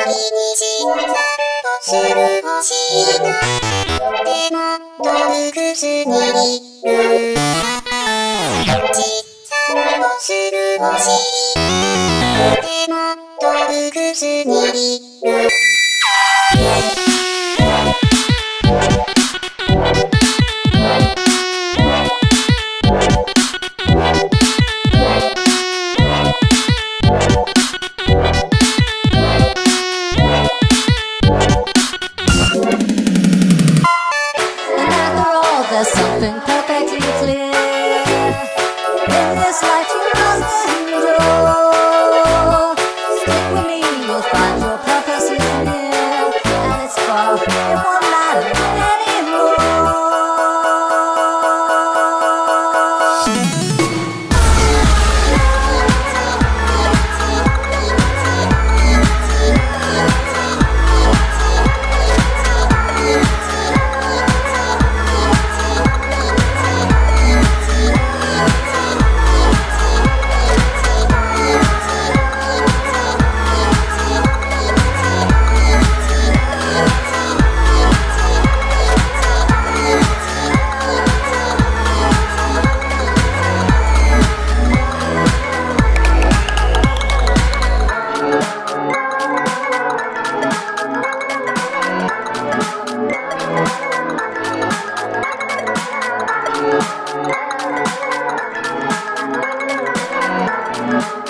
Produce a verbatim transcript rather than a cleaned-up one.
毎日散歩する星がでも洞窟にいる。散歩する星でも洞窟にいる。 There's something perfectly clear in this life you nothing to do. Stick with me, you'll find your purpose is near, and it's far, it won't matter anymore. Thank you.